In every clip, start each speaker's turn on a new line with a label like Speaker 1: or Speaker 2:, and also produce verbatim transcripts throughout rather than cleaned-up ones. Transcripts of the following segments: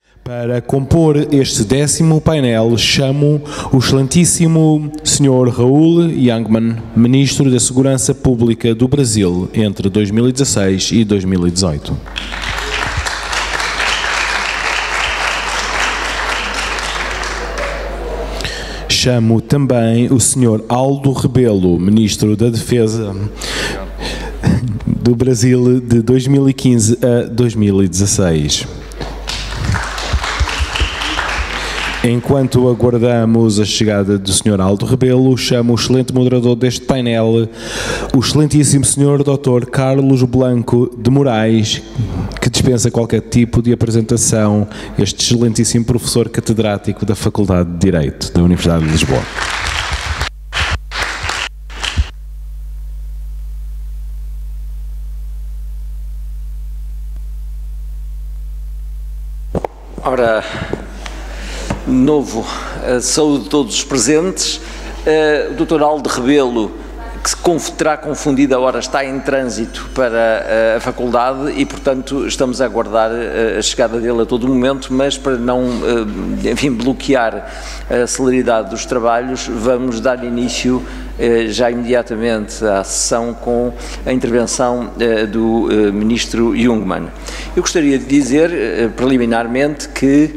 Speaker 1: Para compor este décimo painel, chamo o excelentíssimo senhor Raul Jungmann, Ministro da Segurança Pública do Brasil, entre dois mil e dezasseis e dois mil e dezoito. Chamo também o senhor Aldo Rebelo, Ministro da Defesa do Brasil, de dois mil e quinze a dois mil e dezasseis. Enquanto aguardamos a chegada do senhor Aldo Rebelo, chamo o excelente moderador deste painel, o excelentíssimo senhor doutor Carlos Blanco de Moraes, que dispensa qualquer tipo de apresentação, este excelentíssimo professor catedrático da Faculdade de Direito da Universidade de Lisboa.
Speaker 2: Ora, de novo, uh, saúde todos os presentes. Uh, o doutor Aldo Rebelo, que se conf, terá confundido agora, está em trânsito para uh, a faculdade e, portanto, estamos a aguardar uh, a chegada dele a todo momento, mas para não, uh, enfim, bloquear a celeridade dos trabalhos, vamos dar início uh, já imediatamente à sessão com a intervenção uh, do uh, Ministro Jungmann. Eu gostaria de dizer, uh, preliminarmente, que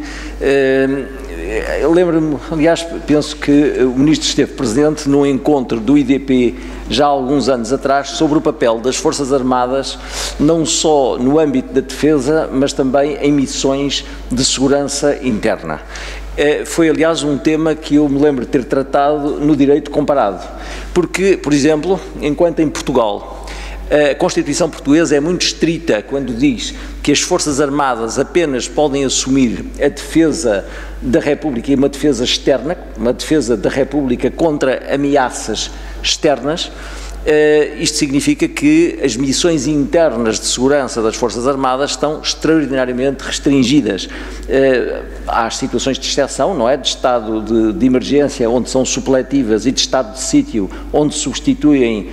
Speaker 2: uh, eu lembro-me, aliás, penso que o Ministro esteve presente num encontro do I D P já há alguns anos atrás sobre o papel das Forças Armadas, não só no âmbito da defesa, mas também em missões de segurança interna. Foi, aliás, um tema que eu me lembro de ter tratado no direito comparado, porque, por exemplo, enquanto em Portugal a Constituição portuguesa é muito estrita quando diz que as Forças Armadas apenas podem assumir a defesa da República e uma defesa externa, uma defesa da República contra ameaças externas. Uh, isto significa que as missões internas de segurança das Forças Armadas estão extraordinariamente restringidas. Uh, há situações de exceção, não é? De estado de, de emergência, onde são supletivas, e de estado de sítio, onde substituem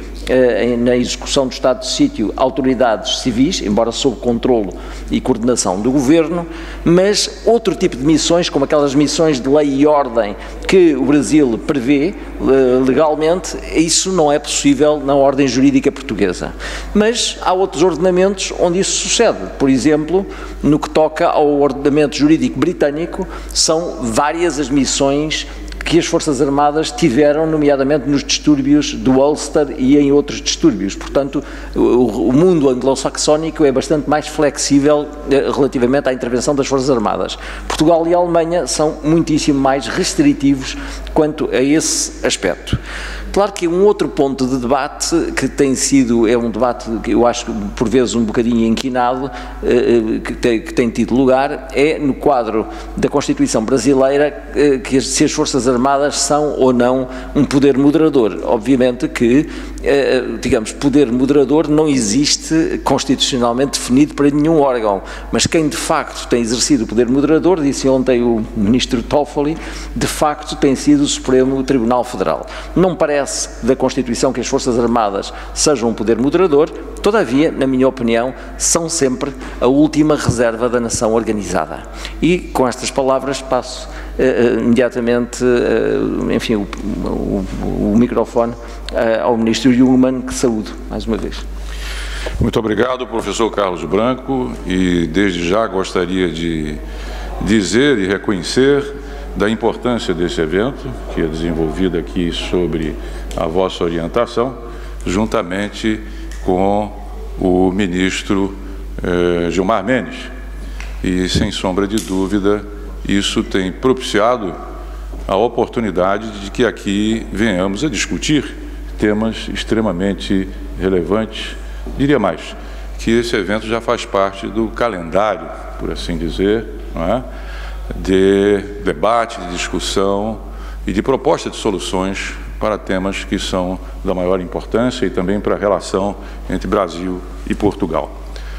Speaker 2: na execução do estado de sítio autoridades civis, embora sob controlo e coordenação do Governo, mas outro tipo de missões, como aquelas missões de lei e ordem que o Brasil prevê legalmente, isso não é possível na ordem jurídica portuguesa. Mas há outros ordenamentos onde isso sucede. Por exemplo, no que toca ao ordenamento jurídico britânico, são várias as missões que as Forças Armadas tiveram, nomeadamente nos distúrbios do Ulster e em outros distúrbios. Portanto, o, o mundo anglo-saxónico é bastante mais flexível eh, relativamente à intervenção das Forças Armadas. Portugal e a Alemanha são muitíssimo mais restritivos quanto a esse aspecto. Claro que um outro ponto de debate que tem sido, é um debate que eu acho por vezes um bocadinho inquinado, eh, que, tem, que tem tido lugar, é no quadro da Constituição brasileira, eh, que se as Forças Armadas são ou não um poder moderador. Obviamente que, eh, digamos, poder moderador não existe constitucionalmente definido para nenhum órgão, mas quem de facto tem exercido o poder moderador, disse ontem o Ministro Toffoli, de facto tem sido o Supremo Tribunal Federal. Não parece da Constituição que as Forças Armadas sejam um poder moderador, todavia, na minha opinião, são sempre a última reserva da nação organizada. E com estas palavras passo uh, imediatamente, uh, enfim, o, o, o microfone uh, ao Ministro Jungmann, que saúdo mais uma vez.
Speaker 3: Muito obrigado, professor Carlos Blanco, e desde já gostaria de dizer e reconhecer da importância desse evento, que é desenvolvido aqui sobre a vossa orientação, juntamente com o ministro eh, Gilmar Mendes. E, sem sombra de dúvida, isso tem propiciado a oportunidade de que aqui venhamos a discutir temas extremamente relevantes. Diria mais, que esse evento já faz parte do calendário, por assim dizer, não é? De debate, de discussão e de proposta de soluções para temas que são da maior importância e também para a relação entre Brasil e Portugal.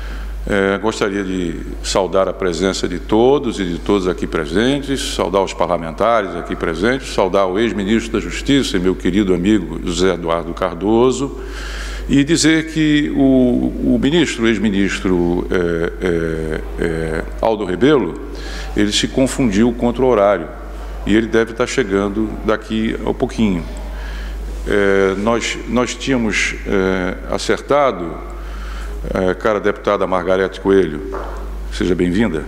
Speaker 3: É, gostaria de saudar a presença de todos e de todos aqui presentes, saudar os parlamentares aqui presentes, saudar o ex-ministro da Justiça e meu querido amigo José Eduardo Cardoso, e dizer que o, o ministro, o ex-ministro é, é, é, Aldo Rebelo, ele se confundiu contra o horário e ele deve estar chegando daqui a pouquinho. É, nós, nós tínhamos é, acertado, é, cara deputada Margarete Coelho, seja bem-vinda,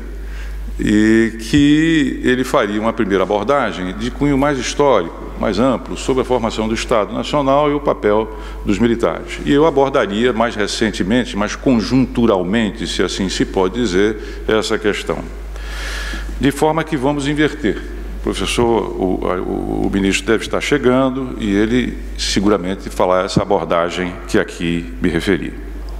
Speaker 3: e que ele faria uma primeira abordagem de cunho mais histórico, mais amplo, sobre a formação do Estado Nacional e o papel dos militares. E eu abordaria mais recentemente, mais conjunturalmente, se assim se pode dizer, essa questão. De forma que vamos inverter. O professor, o, o, o ministro deve estar chegando e ele seguramente falar essa abordagem que aqui me referi.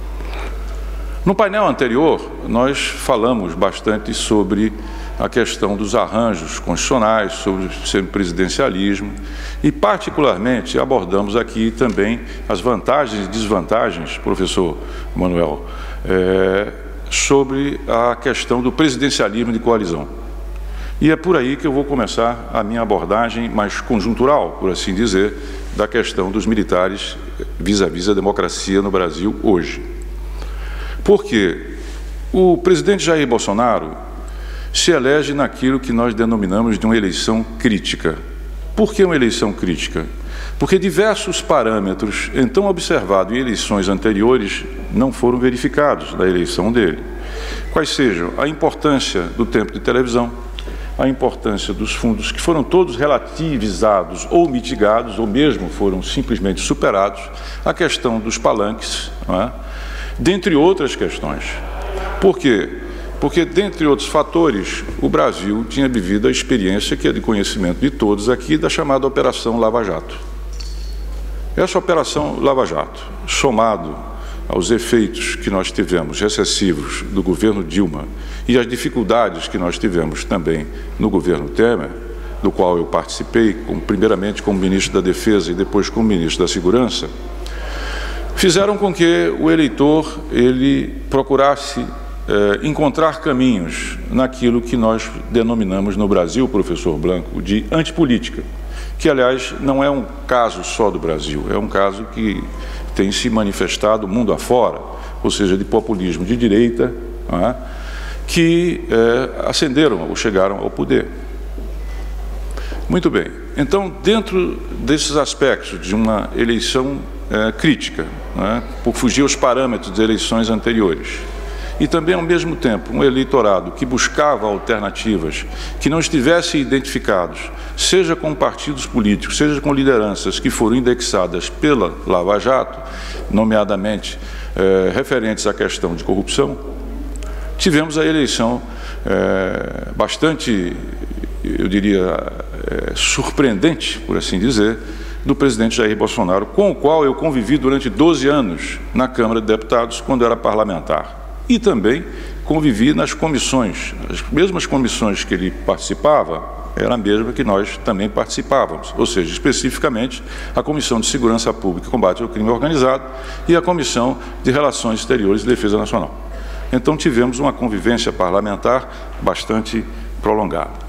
Speaker 3: No painel anterior, nós falamos bastante sobre a questão dos arranjos constitucionais, sobre o semipresidencialismo e, particularmente, abordamos aqui também as vantagens e desvantagens, professor Manuel, é, sobre a questão do presidencialismo de coalizão. E é por aí que eu vou começar a minha abordagem mais conjuntural, por assim dizer, da questão dos militares vis-à-vis a democracia no Brasil hoje. Porque o presidente Jair Bolsonaro se elege naquilo que nós denominamos de uma eleição crítica. Por que uma eleição crítica? Porque diversos parâmetros, então observados em eleições anteriores, não foram verificados na eleição dele. Quais sejam a importância do tempo de televisão, a importância dos fundos, que foram todos relativizados ou mitigados, ou mesmo foram simplesmente superados, a questão dos palanques, não é? Dentre outras questões. Por quê? Porque, dentre outros fatores, o Brasil tinha vivido a experiência, que é de conhecimento de todos aqui, da chamada Operação Lava Jato. Essa Operação Lava Jato, somado aos efeitos que nós tivemos recessivos do governo Dilma e as dificuldades que nós tivemos também no governo Temer, do qual eu participei, como, primeiramente como ministro da Defesa e depois como ministro da Segurança, fizeram com que o eleitor ele procurasse eh, encontrar caminhos naquilo que nós denominamos no Brasil, professor Blanco, de antipolítica, que, aliás, não é um caso só do Brasil, é um caso que tem se manifestado mundo afora, ou seja, de populismo de direita, não é? que eh, ascenderam ou chegaram ao poder. Muito bem. Então, dentro desses aspectos de uma eleição É, crítica, né, por fugir aos parâmetros de eleições anteriores, e também, ao mesmo tempo, um eleitorado que buscava alternativas, que não estivessem identificados, seja com partidos políticos, seja com lideranças que foram indexadas pela Lava Jato, nomeadamente é, referentes à questão de corrupção, tivemos a eleição é, bastante, eu diria, é, surpreendente, por assim dizer, do presidente Jair Bolsonaro, com o qual eu convivi durante doze anos na Câmara de Deputados, quando era parlamentar. E também convivi nas comissões, as mesmas comissões que ele participava, era a mesma que nós também participávamos, ou seja, especificamente a Comissão de Segurança Pública e Combate ao Crime Organizado e a Comissão de Relações Exteriores e Defesa Nacional. Então tivemos uma convivência parlamentar bastante prolongada.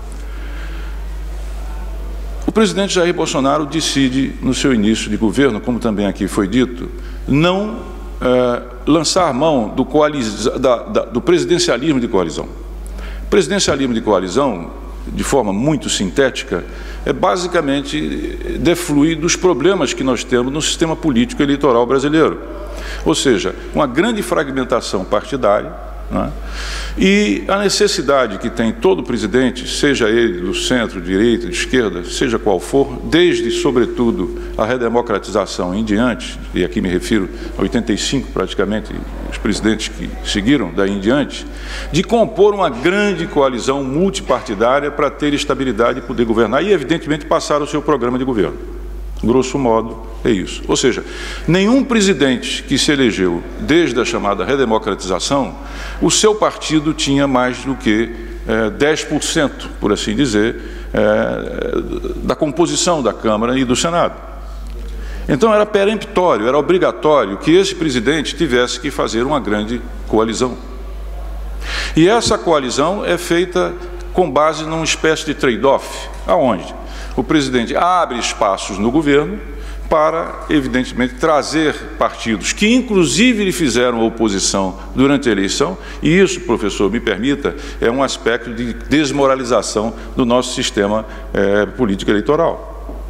Speaker 3: O presidente Jair Bolsonaro decide, no seu início de governo, como também aqui foi dito, não é, lançar mão do, da, da, do presidencialismo de coalizão. O presidencialismo de coalizão, de forma muito sintética, é basicamente defluir dos problemas que nós temos no sistema político eleitoral brasileiro. Ou seja, uma grande fragmentação partidária, né? E a necessidade que tem todo presidente, seja ele do centro, direita, de esquerda, seja qual for, desde, sobretudo, a redemocratização em diante, e aqui me refiro a oitenta e cinco, praticamente, os presidentes que seguiram daí em diante, de compor uma grande coalizão multipartidária para ter estabilidade e poder governar e, evidentemente, passar o seu programa de governo. Grosso modo, é isso. Ou seja, nenhum presidente que se elegeu desde a chamada redemocratização, o seu partido tinha mais do que é, dez por cento, por assim dizer, é, da composição da Câmara e do Senado. Então era peremptório, era obrigatório que esse presidente tivesse que fazer uma grande coalizão. E essa coalizão é feita com base numa espécie de trade-off. Aonde? O presidente abre espaços no governo para, evidentemente, trazer partidos que, inclusive, lhe fizeram oposição durante a eleição, e isso, professor, me permita, é um aspecto de desmoralização do nosso sistema é, político eleitoral.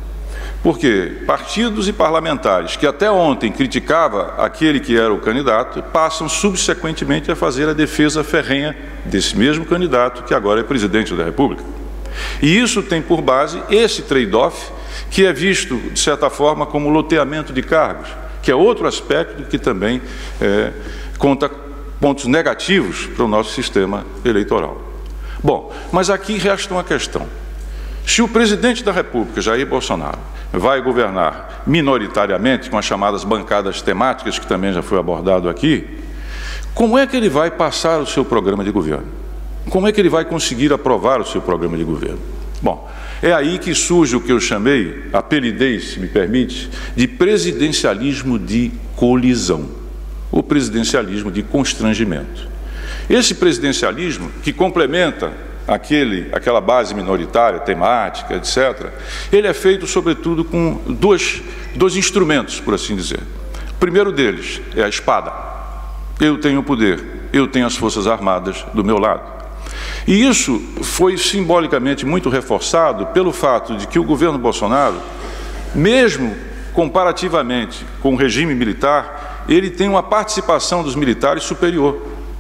Speaker 3: Porque partidos e parlamentares que até ontem criticavam aquele que era o candidato, passam subsequentemente a fazer a defesa ferrenha desse mesmo candidato que agora é presidente da República. E isso tem por base esse trade-off, que é visto, de certa forma, como loteamento de cargos, que é outro aspecto que também é, conta pontos negativos para o nosso sistema eleitoral. Bom, mas aqui resta uma questão. Se o presidente da República, Jair Bolsonaro, vai governar minoritariamente, com as chamadas bancadas temáticas, que também já foi abordado aqui, como é que ele vai passar o seu programa de governo? Como é que ele vai conseguir aprovar o seu programa de governo? Bom, é aí que surge o que eu chamei, apelidei, se me permite, de presidencialismo de colisão, ou presidencialismo de constrangimento. Esse presidencialismo, que complementa aquele, aquela base minoritária, temática, etcétera, ele é feito, sobretudo, com dois, dois instrumentos, por assim dizer. O primeiro deles é a espada. Eu tenho o poder, eu tenho as Forças Armadas do meu lado. E isso foi simbolicamente muito reforçado pelo fato de que o governo Bolsonaro, mesmo comparativamente com o regime militar, ele tem uma participação dos militares superior.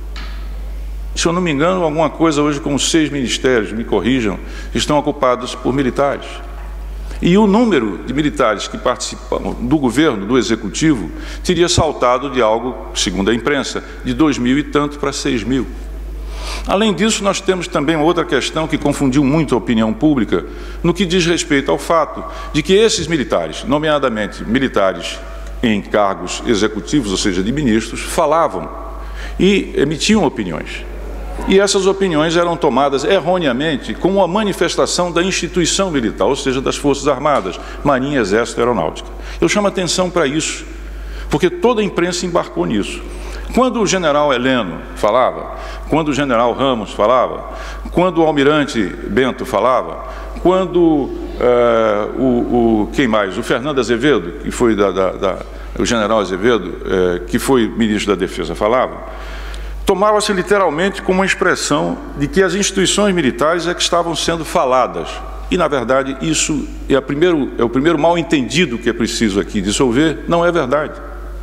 Speaker 3: Se eu não me engano, alguma coisa hoje como seis ministérios, me corrijam, estão ocupados por militares. E o número de militares que participam do governo, do executivo, teria saltado de algo, segundo a imprensa, de dois mil e tanto para seis mil. Além disso, nós temos também outra questão que confundiu muito a opinião pública no que diz respeito ao fato de que esses militares, nomeadamente militares em cargos executivos, ou seja, de ministros, falavam e emitiam opiniões. E essas opiniões eram tomadas erroneamente como uma manifestação da instituição militar, ou seja, das Forças Armadas, Marinha, Exército e Aeronáutica. Eu chamo a atenção para isso, porque toda a imprensa embarcou nisso. Quando o general Heleno falava, quando o general Ramos falava, quando o almirante Bento falava, quando uh, o, o, quem mais? O Fernando Azevedo, que foi da, da, da, o general Azevedo, uh, que foi ministro da Defesa, falava, tomava-se literalmente como uma expressão de que as instituições militares é que estavam sendo faladas. E, na verdade, isso é, a primeiro, é o primeiro mal-entendido que é preciso aqui dissolver, não é verdade.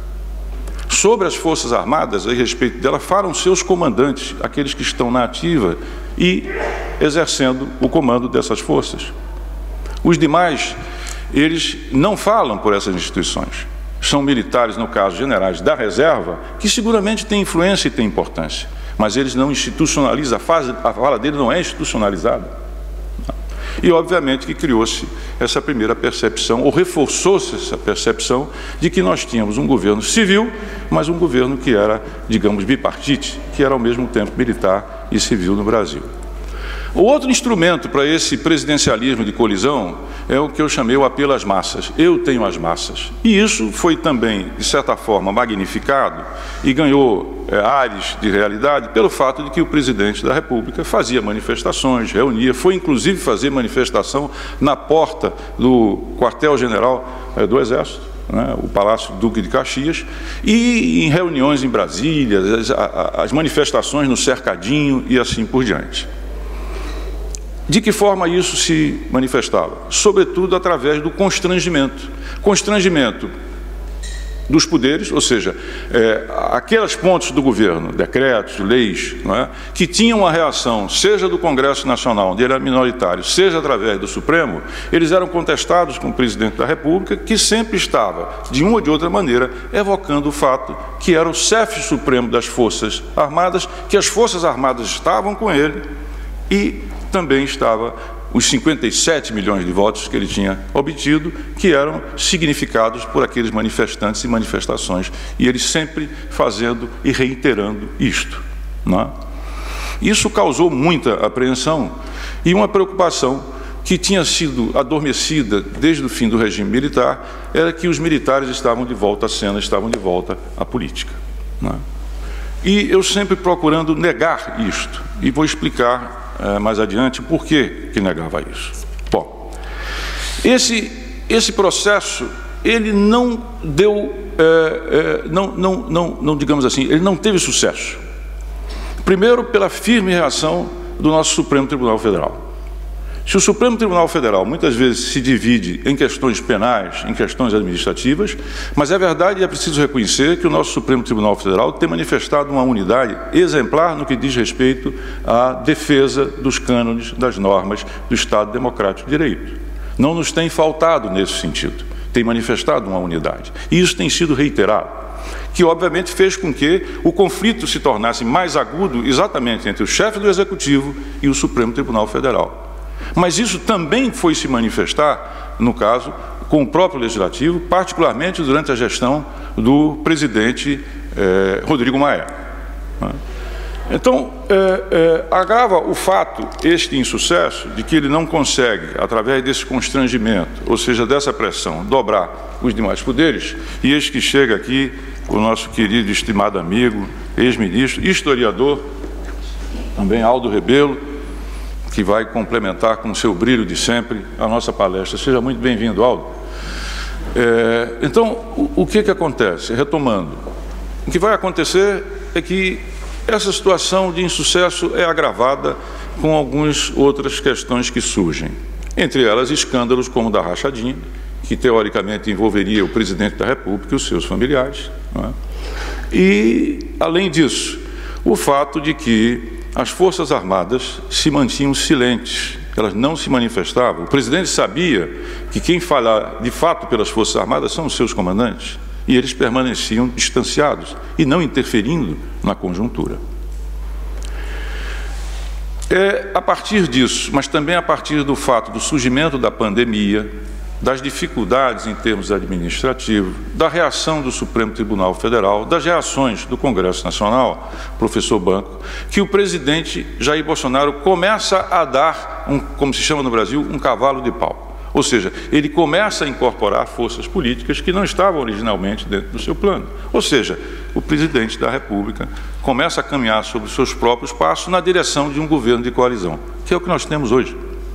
Speaker 3: Sobre as Forças Armadas, a respeito dela, falam seus comandantes, aqueles que estão na ativa e exercendo o comando dessas forças. Os demais, eles não falam por essas instituições. São militares, no caso, generais da reserva, que seguramente têm influência e têm importância, mas eles não institucionalizam, a, fase, a fala deles não é institucionalizada. E, obviamente, que criou-se essa primeira percepção, ou reforçou-se essa percepção, de que nós tínhamos um governo civil, mas um governo que era, digamos, bipartite, que era ao mesmo tempo militar e civil no Brasil. O outro instrumento para esse presidencialismo de colisão é o que eu chamei o apelo às massas. Eu tenho as massas. E isso foi também, de certa forma, magnificado e ganhou é, ares de realidade pelo fato de que o presidente da República fazia manifestações, reunia, foi inclusive fazer manifestação na porta do quartel-general é, do Exército, né, o Palácio Duque de Caxias, e em reuniões em Brasília, as, as manifestações no Cercadinho e assim por diante. De que forma isso se manifestava? Sobretudo através do constrangimento. Constrangimento dos poderes, ou seja, é, aqueles pontos do governo, decretos, leis, não é, que tinham a reação, seja do Congresso Nacional, onde ele era minoritário, seja através do Supremo, eles eram contestados com o presidente da República, que sempre estava, de uma ou de outra maneira, evocando o fato que era o chefe supremo das Forças Armadas, que as Forças Armadas estavam com ele e também estava os cinquenta e sete milhões de votos que ele tinha obtido, que eram significados por aqueles manifestantes e manifestações, e ele sempre fazendo e reiterando isto, não é? Isso causou muita apreensão e uma preocupação que tinha sido adormecida desde o fim do regime militar, era que os militares estavam de volta à cena, estavam de volta à política, não é? E eu sempre procurando negar isto, e vou explicar É, mais adiante, por que que negava isso? Bom, esse, esse processo ele não deu, é, é, não, não, não, não, digamos assim, ele não teve sucesso. Primeiro, pela firme reação do nosso Supremo Tribunal Federal. Se o Supremo Tribunal Federal muitas vezes se divide em questões penais, em questões administrativas, mas é verdade e é preciso reconhecer que o nosso Supremo Tribunal Federal tem manifestado uma unidade exemplar no que diz respeito à defesa dos cânones, das normas do Estado Democrático de Direito. Não nos tem faltado nesse sentido, tem manifestado uma unidade. E isso tem sido reiterado, que obviamente fez com que o conflito se tornasse mais agudo exatamente entre o chefe do Executivo e o Supremo Tribunal Federal. Mas isso também foi se manifestar, no caso, com o próprio Legislativo, particularmente durante a gestão do presidente eh, Rodrigo Maia. Então, eh, eh, agrava o fato, este insucesso, de que ele não consegue, através desse constrangimento, ou seja, dessa pressão, dobrar os demais poderes, e eis que chega aqui o nosso querido e estimado amigo, ex-ministro, historiador, também Aldo Rebelo, que vai complementar com o seu brilho de sempre a nossa palestra. Seja muito bem-vindo, Aldo. É, então, o, o que que acontece? Retomando, o que vai acontecer é que essa situação de insucesso é agravada com algumas outras questões que surgem. Entre elas, escândalos como o da rachadinha, que teoricamente envolveria o presidente da República e os seus familiares, não é? E, além disso, o fato de que as Forças Armadas se mantinham silentes, elas não se manifestavam. O presidente sabia que quem fala de fato pelas Forças Armadas são os seus comandantes, e eles permaneciam distanciados e não interferindo na conjuntura. É a partir disso, mas também a partir do fato do surgimento da pandemia, das dificuldades em termos administrativos, da reação do Supremo Tribunal Federal, das reações do Congresso Nacional, professor Banco, que o presidente Jair Bolsonaro começa a dar, um, como se chama no Brasil, um cavalo de pau. Ou seja, ele começa a incorporar forças políticas que não estavam originalmente dentro do seu plano. Ou seja, o presidente da República começa a caminhar sobre os seus próprios passos na direção de um governo de coalizão, que é o que nós temos hoje.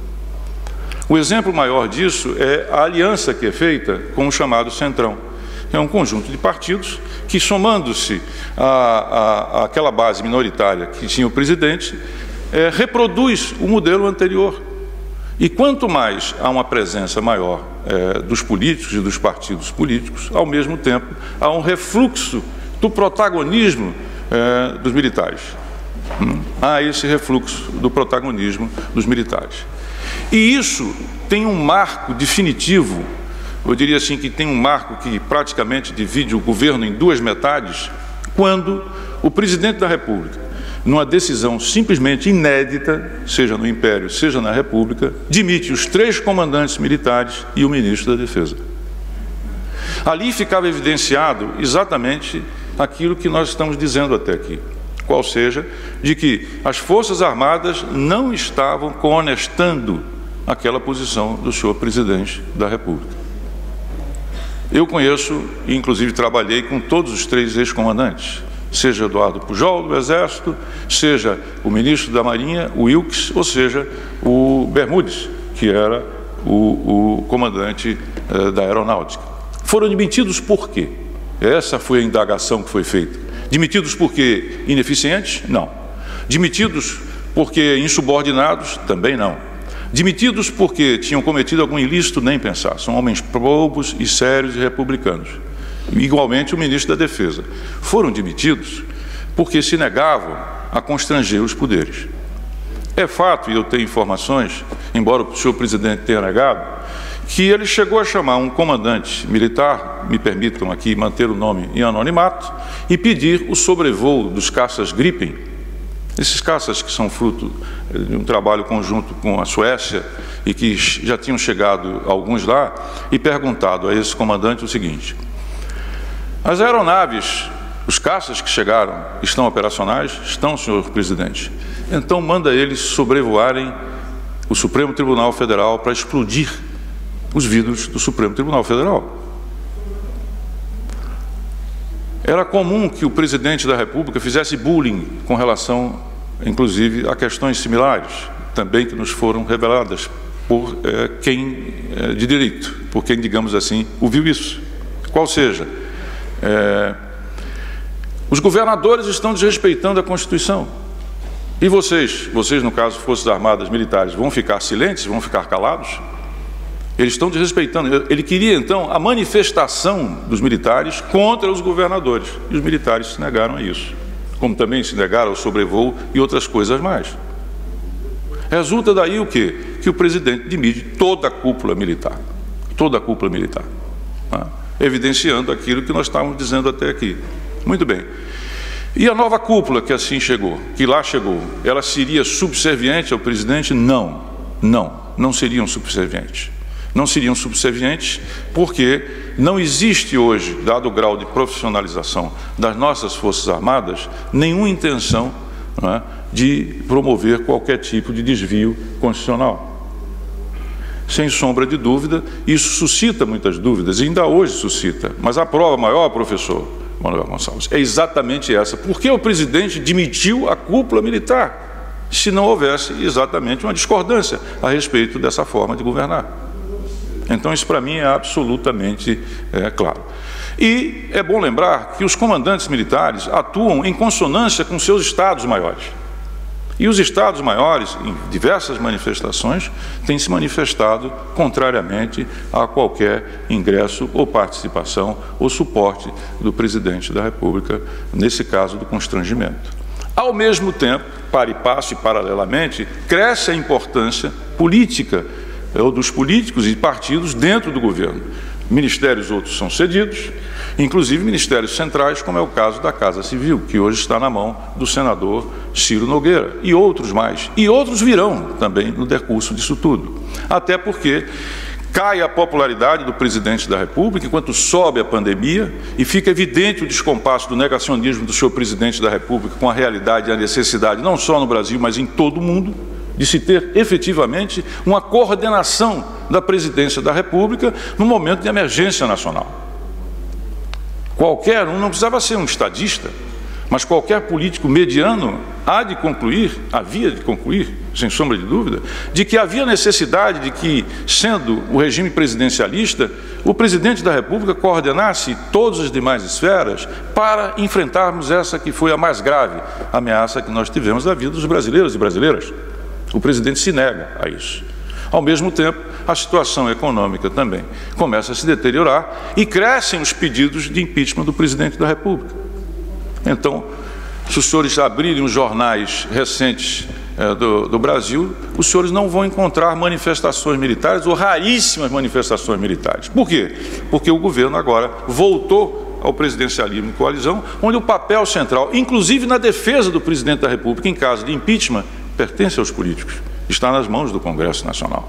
Speaker 3: O exemplo maior disso é a aliança que é feita com o chamado Centrão. É um conjunto de partidos que, somando-se àquela base minoritária que tinha o presidente, é, reproduz o modelo anterior. E quanto mais há uma presença maior é, dos políticos e dos partidos políticos, ao mesmo tempo há um refluxo do protagonismo é, dos militares. Hum. Há esse refluxo do protagonismo dos militares. E isso tem um marco definitivo, eu diria assim que tem um marco que praticamente divide o governo em duas metades, quando o presidente da República, numa decisão simplesmente inédita, seja no Império, seja na República, demite os três comandantes militares e o ministro da Defesa. Ali ficava evidenciado exatamente aquilo que nós estamos dizendo até aqui, qual seja, de que as Forças Armadas não estavam coonestando aquela posição do senhor presidente da República. Eu conheço, e inclusive trabalhei com todos os três ex-comandantes, seja Eduardo Pujol, do Exército, seja o ministro da Marinha, o Wilkes, ou seja, o Bermudes, que era o, o comandante eh, da Aeronáutica. Foram demitidos por quê? Essa foi a indagação que foi feita. Demitidos porque ineficientes? Não. Demitidos porque insubordinados? Também não. Demitidos porque tinham cometido algum ilícito? Nem pensar. São homens probos e sérios e republicanos. Igualmente o ministro da Defesa. Foram demitidos porque se negavam a constranger os poderes. É fato, e eu tenho informações, embora o senhor presidente tenha negado, que ele chegou a chamar um comandante militar, me permitam aqui manter o nome em anonimato, e pedir o sobrevoo dos caças Gripen, esses caças que são fruto de um trabalho conjunto com a Suécia e que já tinham chegado alguns lá, e perguntado a esse comandante o seguinte: as aeronaves, os caças que chegaram, estão operacionais? Estão, senhor presidente. Então manda eles sobrevoarem o Supremo Tribunal Federal para explodir os vidros do Supremo Tribunal Federal. Era comum que o presidente da República fizesse bullying com relação, inclusive, a questões similares, também que nos foram reveladas por é, quem é, de direito, por quem, digamos assim, ouviu isso. Qual seja, é, os governadores estão desrespeitando a Constituição. E vocês, vocês no caso, Forças Armadas, militares, vão ficar silentes, vão ficar calados? Eles estão desrespeitando. Ele queria, então, a manifestação dos militares contra os governadores. E os militares se negaram a isso. Como também se negaram ao sobrevoo e outras coisas mais. Resulta daí o quê? Que o presidente demite toda a cúpula militar. Toda a cúpula militar. Tá? Evidenciando aquilo que nós estávamos dizendo até aqui. Muito bem. E a nova cúpula que assim chegou, que lá chegou, ela seria subserviente ao presidente? Não. Não. Não seriam subservientes. Não seriam subservientes porque não existe hoje, dado o grau de profissionalização das nossas Forças Armadas, nenhuma intenção, não é, de promover qualquer tipo de desvio constitucional. Sem sombra de dúvida, isso suscita muitas dúvidas, e ainda hoje suscita. Mas a prova maior, professor Manuel Gonçalves, é exatamente essa. Por que o presidente demitiu a cúpula militar, se não houvesse exatamente uma discordância a respeito dessa forma de governar? Então, isso para mim é absolutamente é, claro. E é bom lembrar que os comandantes militares atuam em consonância com seus estados maiores. E os estados maiores, em diversas manifestações, têm se manifestado contrariamente a qualquer ingresso ou participação ou suporte do presidente da República, nesse caso do constrangimento. Ao mesmo tempo, para e passo e paralelamente, cresce a importância política ou dos políticos e partidos dentro do governo. Ministérios outros são cedidos, inclusive ministérios centrais, como é o caso da Casa Civil, que hoje está na mão do senador Ciro Nogueira, e outros mais. E outros virão também no decurso disso tudo. Até porque cai a popularidade do presidente da República enquanto sobe a pandemia e fica evidente o descompasso do negacionismo do senhor presidente da República com a realidade e a necessidade, não só no Brasil, mas em todo o mundo, de se ter efetivamente uma coordenação da presidência da República no momento de emergência nacional. Qualquer um, não precisava ser um estadista, mas qualquer político mediano há de concluir, havia de concluir, sem sombra de dúvida, de que havia necessidade de que, sendo o regime presidencialista, o presidente da República coordenasse todas as demais esferas para enfrentarmos essa que foi a mais grave ameaça que nós tivemos da vida dos brasileiros e brasileiras. O presidente se nega a isso. Ao mesmo tempo, a situação econômica também começa a se deteriorar e crescem os pedidos de impeachment do presidente da República. Então, se os senhores abrirem os jornais recentes é, do, do Brasil, os senhores não vão encontrar manifestações militares ou raríssimas manifestações militares. Por quê? Porque o governo agora voltou ao presidencialismo de coalizão, onde o papel central, inclusive na defesa do presidente da República em caso de impeachment, pertence aos políticos, está nas mãos do Congresso Nacional.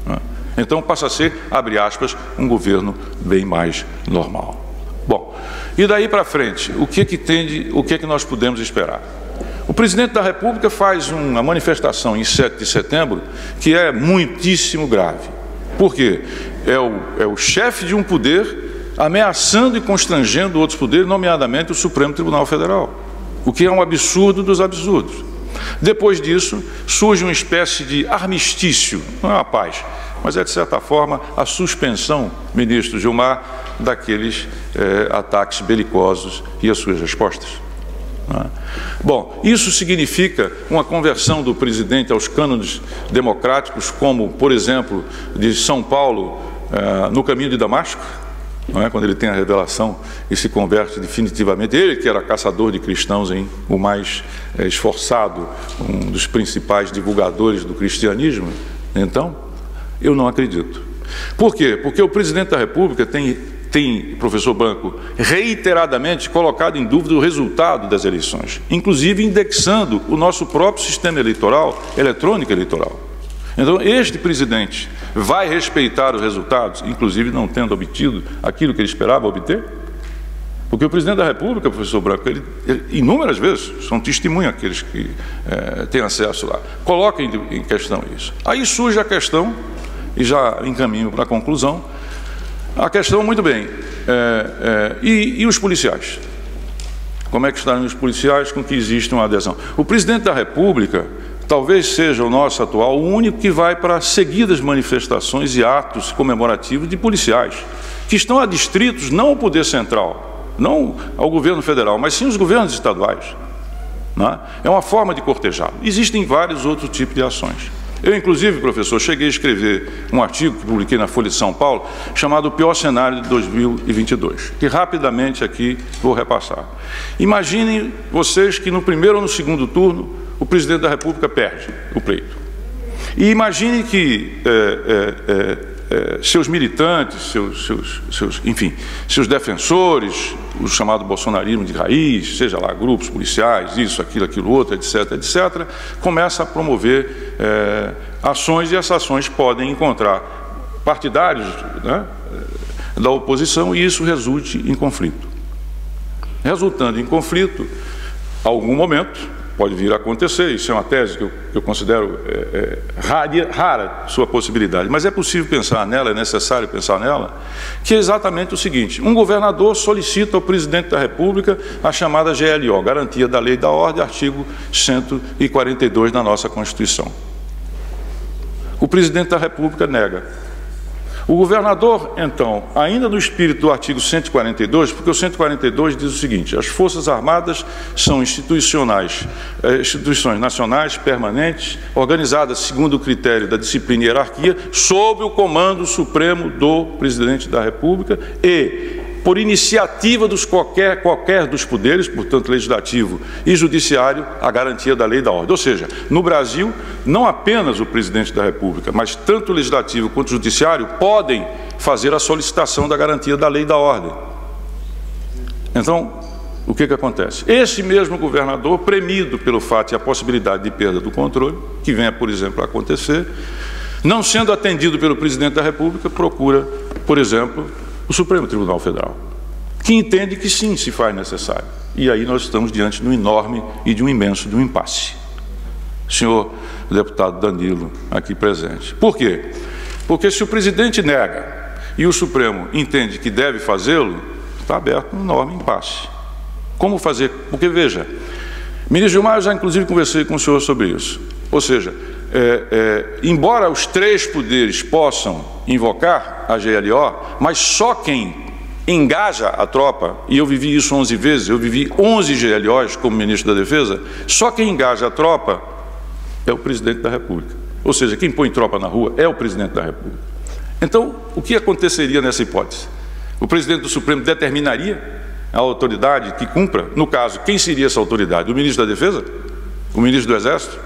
Speaker 3: Então passa a ser, abre aspas, um governo bem mais normal. Bom, e daí para frente, o que é que tende, o que é que nós podemos esperar? O presidente da República faz uma manifestação em sete de setembro que é muitíssimo grave. Por quê? É o, é o chefe de um poder ameaçando e constrangendo outros poderes, nomeadamente o Supremo Tribunal Federal, o que é um absurdo dos absurdos. Depois disso, surge uma espécie de armistício, não é uma paz, mas é, de certa forma, a suspensão, ministro Gilmar, daqueles eh, ataques belicosos e as suas respostas. Não é? Bom, isso significa uma conversão do presidente aos cânones democráticos, como, por exemplo, de São Paulo eh, no caminho de Damasco, não é? Quando ele tem a revelação e se converte definitivamente, ele que era caçador de cristãos, hein? O mais é, esforçado, um dos principais divulgadores do cristianismo. Então, eu não acredito. Por quê? Porque o presidente da República tem, tem, professor Branco, reiteradamente colocado em dúvida o resultado das eleições, inclusive indexando o nosso próprio sistema eleitoral, eletrônico eleitoral. Então, este presidente vai respeitar os resultados, inclusive não tendo obtido aquilo que ele esperava obter? Porque o presidente da República, professor Branco, ele, ele, inúmeras vezes, são testemunhas aqueles que é, têm acesso lá, coloca em, em questão isso. Aí surge a questão, e já encaminho para a conclusão, a questão, muito bem, é, é, e, e os policiais? Como é que estão os policiais com que existe uma adesão? O presidente da República talvez seja o nosso atual o único que vai para seguidas manifestações e atos comemorativos de policiais, que estão adstritos não ao poder central, não ao governo federal, mas sim aos governos estaduais. Não é? É uma forma de cortejá-lo. Existem vários outros tipos de ações. Eu, inclusive, professor, cheguei a escrever um artigo que publiquei na Folha de São Paulo, chamado O Pior Cenário de dois mil e vinte e dois, que rapidamente aqui vou repassar. Imaginem vocês que no primeiro ou no segundo turno o presidente da República perde o pleito. E imaginem que é, é, é, é, seus militantes, seus, seus, seus, enfim, seus defensores, o chamado bolsonarismo de raiz, seja lá grupos policiais, isso, aquilo, aquilo outro, etc, etcétera, começa a promover é, ações, e essas ações podem encontrar partidários, né, da oposição, e isso resulte em conflito. Resultando em conflito, algum momento pode vir a acontecer, isso é uma tese que eu, eu considero é, é, rara, rara sua possibilidade, mas é possível pensar nela, é necessário pensar nela, que é exatamente o seguinte: um governador solicita ao presidente da República a chamada G L O, Garantia da Lei e da Ordem, artigo cento e quarenta e dois da nossa Constituição. O presidente da República nega. O governador, então, ainda no espírito do artigo cento e quarenta e dois, porque o cento e quarenta e dois diz o seguinte: as Forças Armadas são institucionais, eh, instituições nacionais permanentes, organizadas segundo o critério da disciplina e hierarquia, sob o comando supremo do presidente da República e, por iniciativa dos qualquer, qualquer dos poderes, portanto legislativo e judiciário, a garantia da lei e da ordem. Ou seja, no Brasil, não apenas o presidente da República, mas tanto o legislativo quanto o judiciário podem fazer a solicitação da garantia da lei e da ordem. Então, o que que acontece? Esse mesmo governador, premido pelo fato e a possibilidade de perda do controle, que venha, por exemplo, a acontecer, não sendo atendido pelo presidente da República, procura, por exemplo, o Supremo Tribunal Federal, que entende que sim, se faz necessário. E aí nós estamos diante de um enorme e de um imenso, de um impasse. Senhor deputado Danilo, aqui presente. Por quê? Porque se o presidente nega e o Supremo entende que deve fazê-lo, está aberto um enorme impasse. Como fazer? Porque, veja, ministro Gilmar, eu já inclusive conversei com o senhor sobre isso. Ou seja, É, é, embora os três poderes possam invocar a G L O, mas só quem engaja a tropa, e eu vivi isso onze vezes, eu vivi onze G L Os como ministro da Defesa, só quem engaja a tropa é o presidente da República. Ou seja, quem põe tropa na rua é o presidente da República. Então, o que aconteceria nessa hipótese? O presidente do Supremo determinaria a autoridade que cumpra? No caso, quem seria essa autoridade? O ministro da Defesa? O ministro do Exército?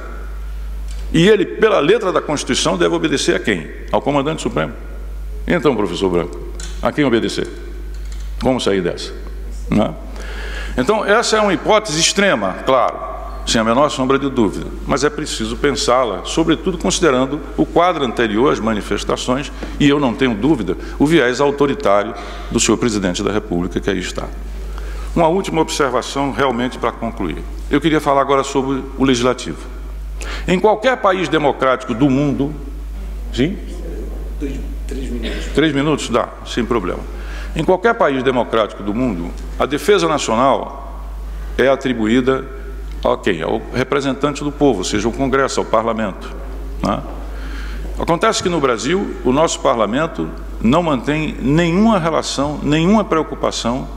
Speaker 3: E ele, pela letra da Constituição, deve obedecer a quem? Ao comandante supremo. Então, professor Branco, a quem obedecer? Como sair dessa? Não é? Então, essa é uma hipótese extrema, claro, sem a menor sombra de dúvida, mas é preciso pensá-la, sobretudo considerando o quadro anterior às manifestações, e eu não tenho dúvida, o viés autoritário do senhor presidente da República, que aí está. Uma última observação, realmente, para concluir. Eu queria falar agora sobre o Legislativo. Em qualquer país democrático do mundo, sim? Dois, três minutos. Três minutos? Dá, sem problema. Em qualquer país democrático do mundo, a defesa nacional é atribuída a quem? Ao representante do povo, ou seja, ao Congresso, ao Parlamento. Né? Acontece que no Brasil, o nosso Parlamento não mantém nenhuma relação, nenhuma preocupação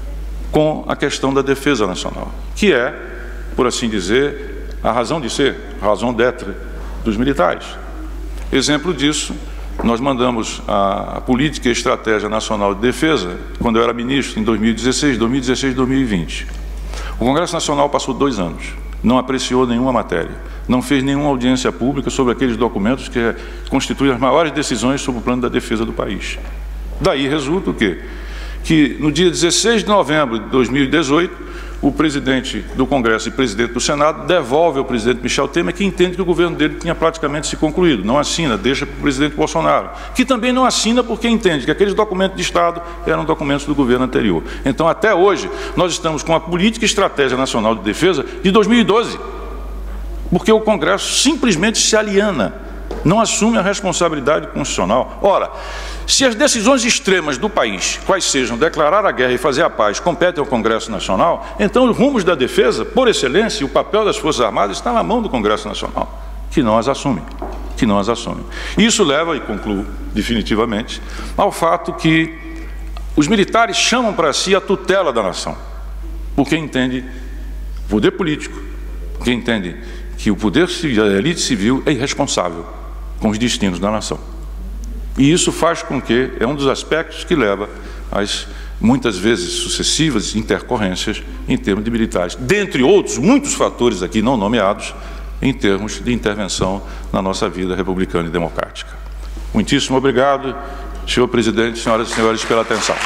Speaker 3: com a questão da defesa nacional, que é, por assim dizer, a razão de ser, a razão d'être dos militares. Exemplo disso, nós mandamos a Política e Estratégia Nacional de Defesa, quando eu era ministro, em dois mil e dezesseis, dois mil e dezesseis, dois mil e vinte. O Congresso Nacional passou dois anos, não apreciou nenhuma matéria, não fez nenhuma audiência pública sobre aqueles documentos que constituem as maiores decisões sobre o plano da defesa do país. Daí resulta o quê? Que no dia dezesseis de novembro de dois mil e dezoito, o presidente do Congresso e presidente do Senado devolve ao presidente Michel Temer, que entende que o governo dele tinha praticamente se concluído, não assina, deixa para o presidente Bolsonaro, que também não assina porque entende que aqueles documentos de Estado eram documentos do governo anterior. Então, até hoje, nós estamos com a Política e Estratégia Nacional de Defesa de dois mil e doze, porque o Congresso simplesmente se aliena, não assume a responsabilidade constitucional. Ora, se as decisões extremas do país, quais sejam, declarar a guerra e fazer a paz, competem ao Congresso Nacional, então os rumos da defesa, por excelência, o papel das Forças Armadas está na mão do Congresso Nacional. que não as assumem, que não as assumem. Isso leva, e concluo definitivamente, ao fato que os militares chamam para si a tutela da nação, porque entende o poder político, porque entende que o poder civil, a elite civil é irresponsável com os destinos da nação. E isso faz com que, é um dos aspectos que leva às muitas vezes sucessivas intercorrências em termos de militares, dentre outros muitos fatores aqui não nomeados, em termos de intervenção na nossa vida republicana e democrática. Muitíssimo obrigado, senhor presidente, senhoras e senhores, pela atenção.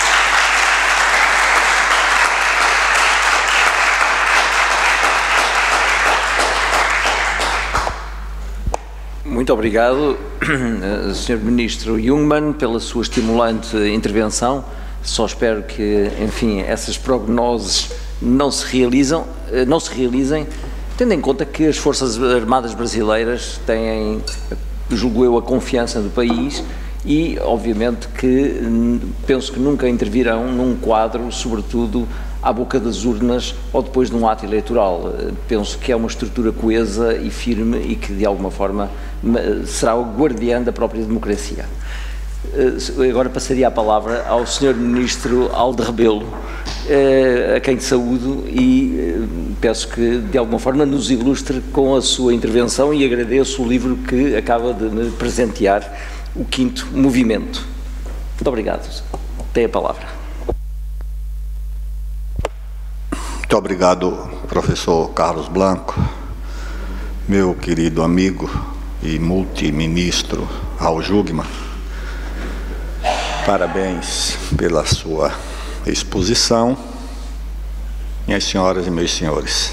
Speaker 2: Muito obrigado, senhor Ministro Jungmann, pela sua estimulante intervenção. Só espero que, enfim, essas prognoses não se realizam, não se realizem, tendo em conta que as Forças Armadas brasileiras têm, julgo eu, a confiança do país e, obviamente, que penso que nunca intervirão num quadro, sobretudo à boca das urnas ou depois de um ato eleitoral. Penso que é uma estrutura coesa e firme e que, de alguma forma, será o guardião da própria democracia. Agora passaria a palavra ao senhor Ministro Aldo Rebelo, a quem saúdo e peço que, de alguma forma, nos ilustre com a sua intervenção e agradeço o livro que acaba de me presentear, O Quinto Movimento. Muito obrigado. Tem a palavra.
Speaker 4: Muito obrigado, professor Carlos Blanco, meu querido amigo e multiministro Raul Jungmann. Parabéns pela sua exposição, minhas senhoras e meus senhores.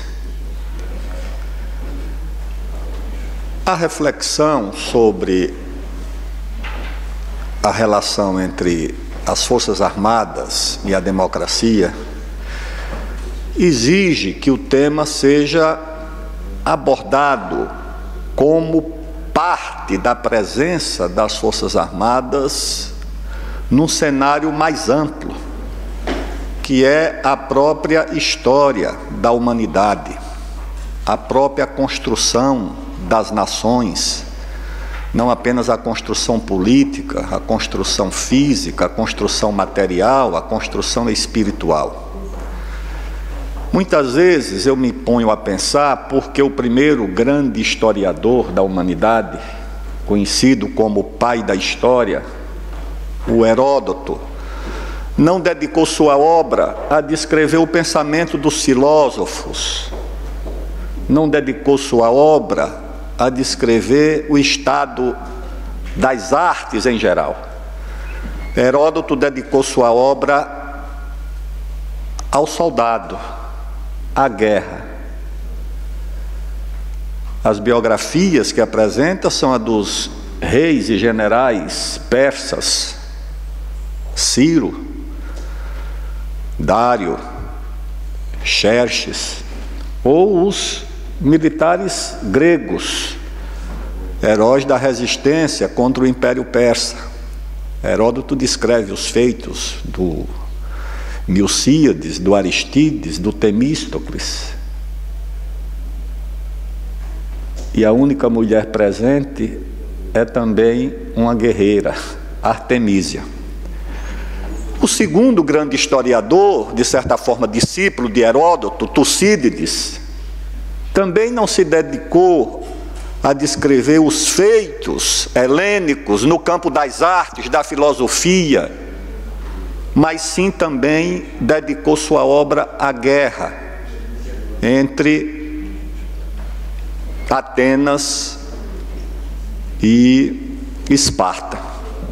Speaker 4: A reflexão sobre a relação entre as Forças Armadas e a democracia exige que o tema seja abordado como parte da presença das Forças Armadas num cenário mais amplo, que é a própria história da humanidade, a própria construção das nações, não apenas a construção política, a construção física, a construção material, a construção espiritual. Muitas vezes eu me ponho a pensar porque o primeiro grande historiador da humanidade, conhecido como o pai da história, o Heródoto, não dedicou sua obra a descrever o pensamento dos filósofos, não dedicou sua obra a descrever o estado das artes em geral. Heródoto dedicou sua obra ao soldado, à guerra. As biografias que apresenta são a dos reis e generais persas, Ciro, Dário, Xerxes, ou os militares gregos, heróis da resistência contra o Império Persa. Heródoto descreve os feitos do Milcíades, do Aristides, do Temístocles. E a única mulher presente é também uma guerreira, Artemísia. O segundo grande historiador, de certa forma discípulo de Heródoto, Tucídides, também não se dedicou a descrever os feitos helênicos no campo das artes, da filosofia, mas sim também dedicou sua obra à guerra entre Atenas e Esparta.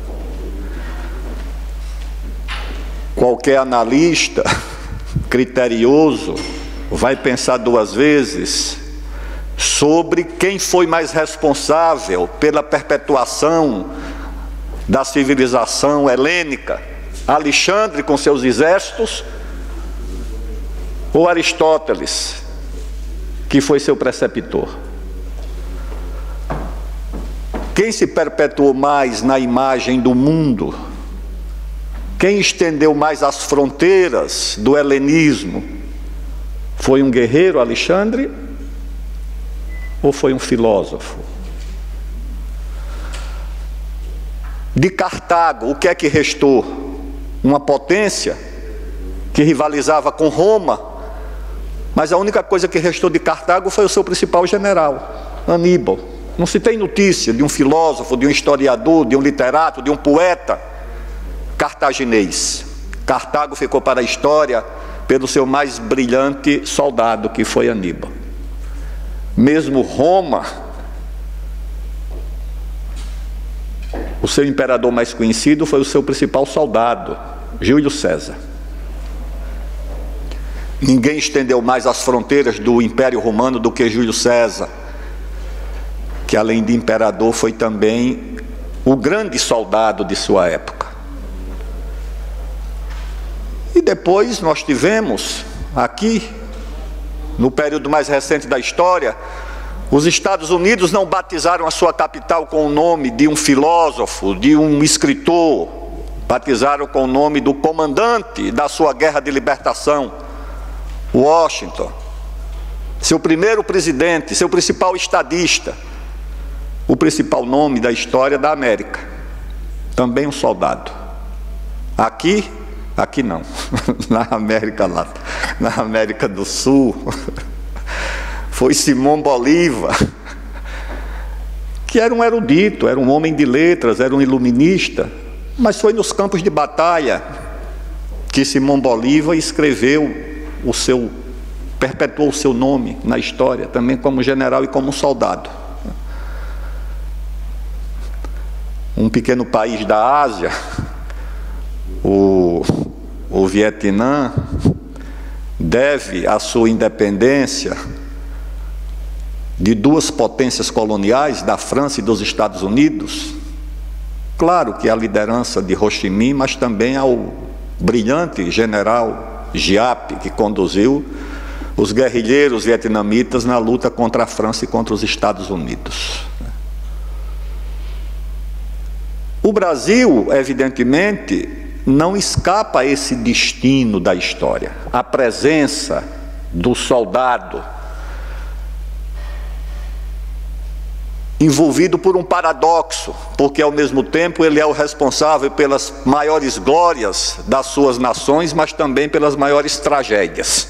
Speaker 4: Qualquer analista criterioso vai pensar duas vezes sobre quem foi mais responsável pela perpetuação da civilização helênica, Alexandre com seus exércitos ou Aristóteles, que foi seu preceptor. Quem se perpetuou mais na imagem do mundo, quem estendeu mais as fronteiras do helenismo, foi um guerreiro, Alexandre, ou foi um filósofo? De Cartago, o que é que restou? Uma potência que rivalizava com Roma, mas a única coisa que restou de Cartago foi o seu principal general, Aníbal. Não se tem notícia de um filósofo, de um historiador, de um literato, de um poeta cartaginês. Cartago ficou para a história pelo seu mais brilhante soldado, que foi Aníbal. Mesmo Roma, o seu imperador mais conhecido foi o seu principal soldado, Júlio César. Ninguém estendeu mais as fronteiras do Império Romano do que Júlio César, que além de imperador foi também o grande soldado de sua época. E depois nós tivemos aqui, no período mais recente da história, os Estados Unidos não batizaram a sua capital com o nome de um filósofo, de um escritor, batizaram com o nome do comandante da sua guerra de libertação, Washington, seu primeiro presidente, seu principal estadista, o principal nome da história da América, também um soldado. Aqui, aqui não, na América lá, na América do Sul, foi Simão Bolívar, que era um erudito, era um homem de letras, era um iluminista, mas foi nos campos de batalha que Simão Bolívar escreveu o seu, perpetuou o seu nome na história, também como general e como soldado. Um pequeno país da Ásia, o, o Vietnã, deve a sua independência de duas potências coloniais, da França e dos Estados Unidos, claro que a liderança de Ho Chi Minh, mas também ao brilhante general Giap, que conduziu os guerrilheiros vietnamitas na luta contra a França e contra os Estados Unidos. O Brasil, evidentemente, não escapa a esse destino da história, a presença do soldado envolvido por um paradoxo, porque ao mesmo tempo ele é o responsável pelas maiores glórias das suas nações, mas também pelas maiores tragédias.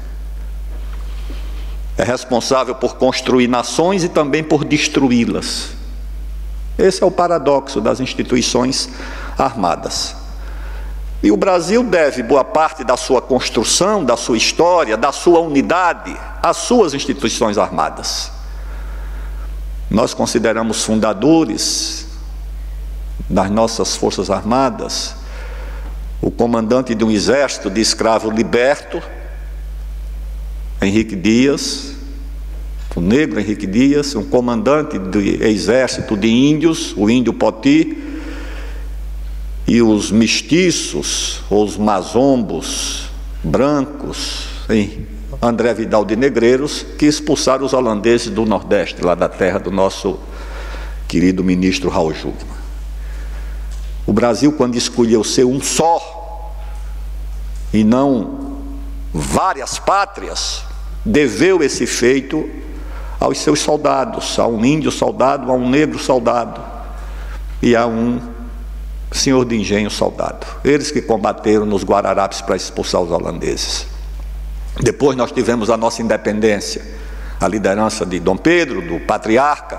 Speaker 4: É responsável por construir nações e também por destruí-las. Esse é o paradoxo das instituições armadas. E o Brasil deve boa parte da sua construção, da sua história, da sua unidade às suas instituições armadas. Nós consideramos fundadores das nossas forças armadas o comandante de um exército de escravo liberto, Henrique Dias, o negro Henrique Dias, um comandante do exército de índios, o índio Poti, e os mestiços, ou os mazombos brancos, em André Vidal de Negreiros, que expulsaram os holandeses do Nordeste, lá da terra do nosso querido ministro Raul Jungmann. O Brasil, quando escolheu ser um só, e não várias pátrias, deveu esse feito aos seus soldados, a um índio soldado, a um negro soldado, e a um senhor de engenho soldado. Eles que combateram nos Guararapes para expulsar os holandeses. Depois nós tivemos a nossa independência, a liderança de Dom Pedro, do patriarca,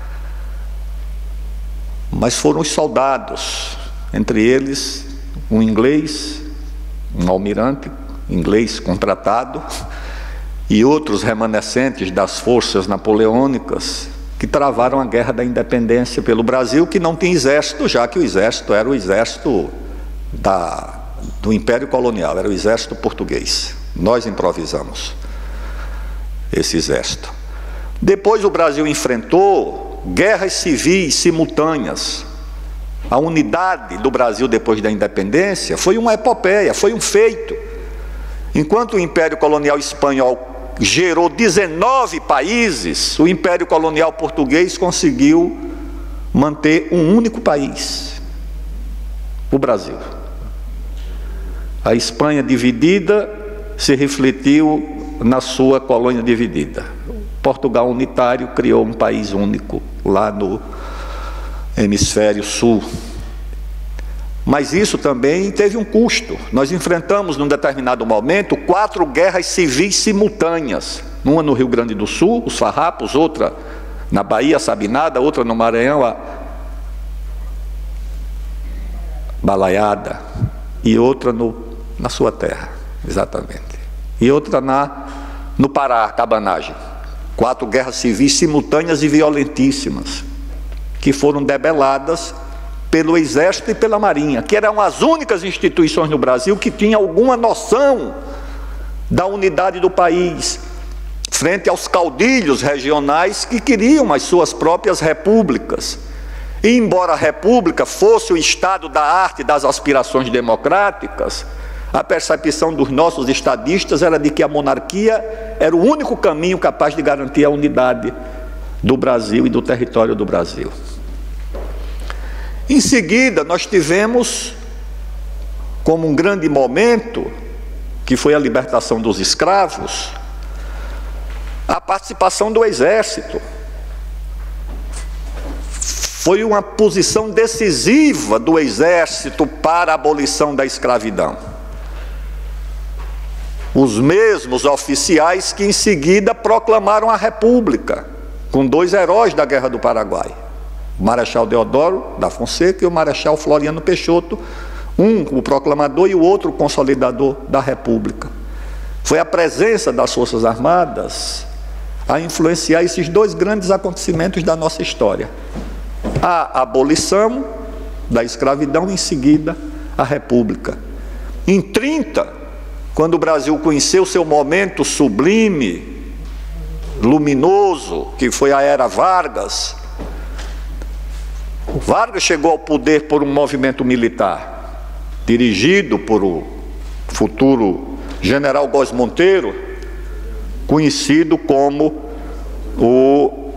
Speaker 4: mas foram os soldados, entre eles um inglês, um almirante inglês contratado, e outros remanescentes das forças napoleônicas, que travaram a guerra da independência pelo Brasil, que não tinha exército, já que o exército era o exército da, do Império Colonial, era o exército português. Nós improvisamos esse exército. Depois o Brasil enfrentou guerras civis simultâneas. A unidade do Brasil depois da independência foi uma epopeia, foi um feito. Enquanto o Império Colonial Espanhol gerou dezenove países, o Império Colonial Português conseguiu manter um único país, o Brasil. A Espanha dividida se refletiu na sua colônia dividida. Portugal unitário criou um país único lá no hemisfério sul. Mas isso também teve um custo. Nós enfrentamos, num determinado momento, quatro guerras civis simultâneas. Uma no Rio Grande do Sul, os farrapos, outra na Bahia, Sabinada, outra no Maranhão, a Balaiada, e outra no, na sua terra, exatamente. E outra na, no Pará, Cabanagem. Quatro guerras civis simultâneas e violentíssimas, que foram debeladas pelo Exército e pela Marinha, que eram as únicas instituições no Brasil que tinham alguma noção da unidade do país, frente aos caudilhos regionais que queriam as suas próprias repúblicas. E embora a república fosse o estado da arte das aspirações democráticas, a percepção dos nossos estadistas era de que a monarquia era o único caminho capaz de garantir a unidade do Brasil e do território do Brasil. Em seguida, nós tivemos como um grande momento, que foi a libertação dos escravos, a participação do Exército. Foi uma posição decisiva do Exército para a abolição da escravidão. Os mesmos oficiais que em seguida proclamaram a República, com dois heróis da Guerra do Paraguai, o Marechal Deodoro da Fonseca e o Marechal Floriano Peixoto, um o proclamador e o outro o consolidador da República. Foi a presença das Forças Armadas a influenciar esses dois grandes acontecimentos da nossa história: a abolição da escravidão, em seguida a República. Em trinta, quando o Brasil conheceu seu momento sublime, luminoso, que foi a era Vargas, Vargas chegou ao poder por um movimento militar, dirigido por o futuro general Góes Monteiro, conhecido como o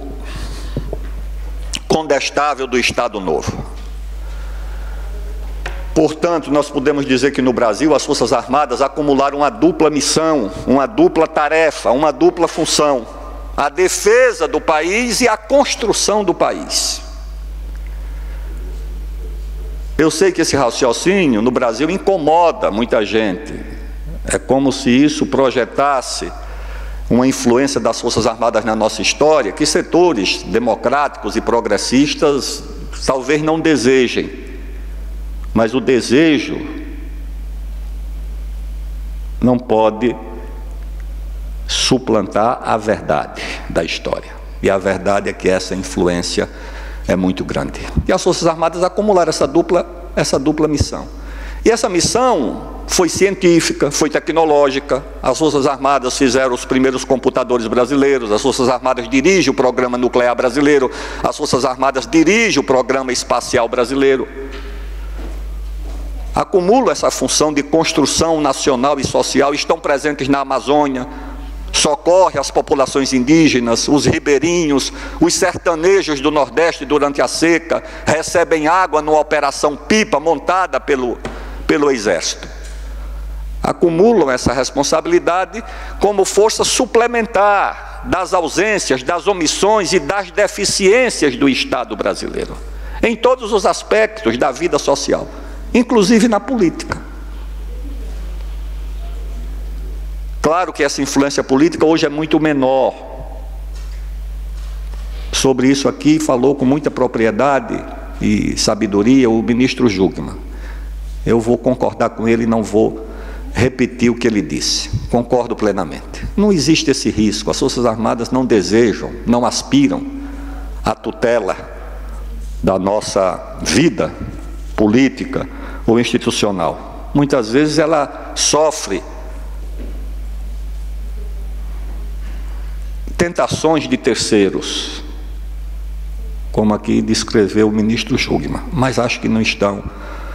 Speaker 4: condestável do Estado Novo. Portanto, nós podemos dizer que no Brasil as Forças Armadas acumularam uma dupla missão, uma dupla tarefa, uma dupla função: a defesa do país e a construção do país. Eu sei que esse raciocínio no Brasil incomoda muita gente. É como se isso projetasse uma influência das Forças Armadas na nossa história, que setores democráticos e progressistas talvez não desejem. Mas o desejo não pode suplantar a verdade da história. E a verdade é que essa influência é muito grande. E as Forças Armadas acumularam essa dupla, essa dupla missão. E essa missão foi científica, foi tecnológica. As Forças Armadas fizeram os primeiros computadores brasileiros, as Forças Armadas dirigem o programa nuclear brasileiro, as Forças Armadas dirigem o programa espacial brasileiro. Acumulam essa função de construção nacional e social, estão presentes na Amazônia, socorre as populações indígenas, os ribeirinhos, os sertanejos do Nordeste durante a seca, recebem água numa operação pipa montada pelo, pelo Exército. Acumulam essa responsabilidade como força suplementar das ausências, das omissões e das deficiências do Estado brasileiro, em todos os aspectos da vida social, inclusive na política. Claro que essa influência política hoje é muito menor. Sobre isso aqui falou com muita propriedade e sabedoria o ministro Jungmann. Eu vou concordar com ele e não vou repetir o que ele disse. Concordo plenamente. Não existe esse risco. As Forças Armadas não desejam, não aspiram à tutela da nossa vida política ou institucional. Muitas vezes ela sofre tentações de terceiros, como aqui descreveu o ministro Jungmann, mas acho que não estão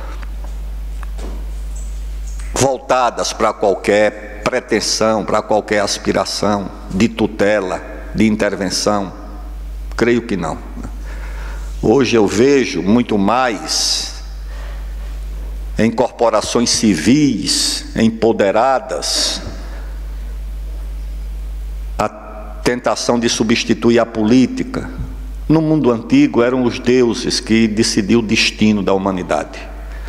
Speaker 4: voltadas para qualquer pretensão, para qualquer aspiração de tutela, de intervenção. Creio que não. Hoje eu vejo muito mais em corporações civis empoderadas, tentação de substituir a política. No mundo antigo eram os deuses que decidiam o destino da humanidade.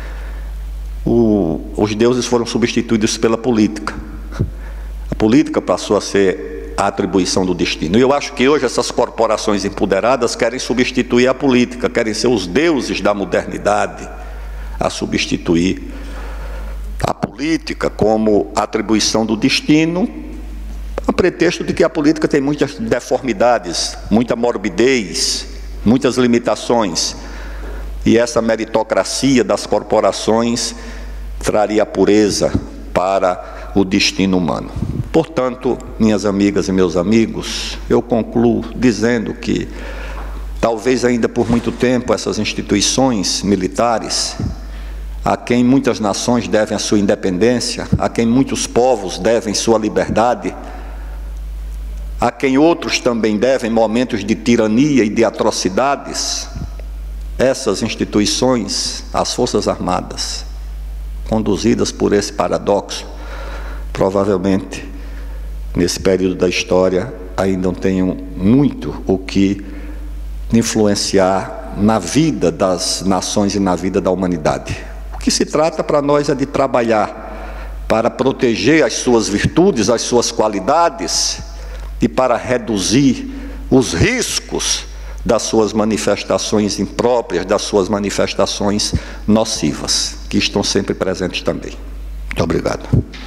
Speaker 4: O, os deuses foram substituídos pela política. A política passou a ser a atribuição do destino. E eu acho que hoje essas corporações empoderadas querem substituir a política, querem ser os deuses da modernidade a substituir a política como atribuição do destino, a pretexto de que a política tem muitas deformidades, muita morbidez, muitas limitações, e essa meritocracia das corporações traria pureza para o destino humano. Portanto, minhas amigas e meus amigos, eu concluo dizendo que talvez ainda por muito tempo essas instituições militares, a quem muitas nações devem a sua independência, a quem muitos povos devem sua liberdade, a quem outros também devem momentos de tirania e de atrocidades, essas instituições, as Forças Armadas, conduzidas por esse paradoxo, provavelmente, nesse período da história, ainda não tenham muito o que influenciar na vida das nações e na vida da humanidade. O que se trata para nós é de trabalhar para proteger as suas virtudes, as suas qualidades, e para reduzir os riscos das suas manifestações impróprias, das suas manifestações nocivas, que estão sempre presentes também. Muito obrigado.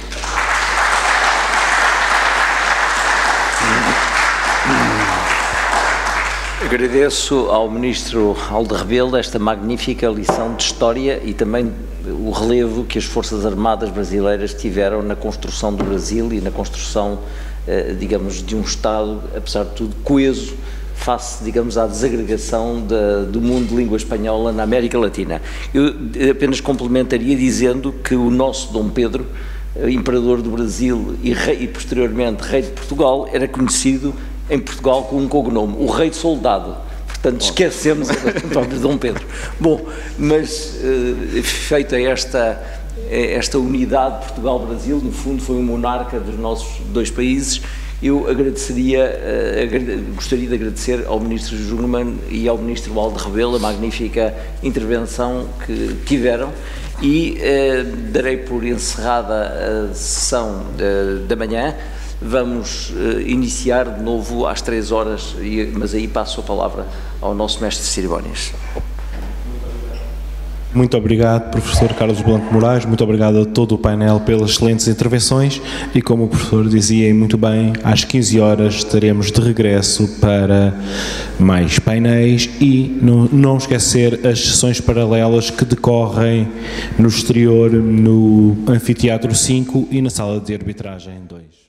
Speaker 2: Agradeço ao Ministro Aldo Rebelo esta magnífica lição de História e também o relevo que as Forças Armadas brasileiras tiveram na construção do Brasil e na construção, eh, digamos, de um Estado, apesar de tudo, coeso, face, digamos, à desagregação da, do mundo de língua espanhola na América Latina. Eu apenas complementaria dizendo que o nosso Dom Pedro, Imperador do Brasil e, rei, e posteriormente Rei de Portugal, era conhecido em Portugal com um cognome, o Rei Soldado. Portanto, esquecemos o próprio Dom Pedro. Bom, mas uh, feita esta, esta unidade Portugal-Brasil, no fundo foi um monarca dos nossos dois países, eu agradeceria, uh, gostaria de agradecer ao Ministro Jungmann e ao Ministro Aldo Rebelo a magnífica intervenção que tiveram e uh, darei por encerrada a sessão uh, da manhã. Vamos uh, iniciar de novo às três horas, e, mas aí passo a palavra ao nosso mestre de cerimónias.
Speaker 1: Muito obrigado, professor Carlos Blanco Moraes, muito obrigado a todo o painel pelas excelentes intervenções e, como o professor dizia muito bem, às quinze horas estaremos de regresso para mais painéis e não, não esquecer as sessões paralelas que decorrem no exterior, no Anfiteatro cinco e na Sala de Arbitragem dois.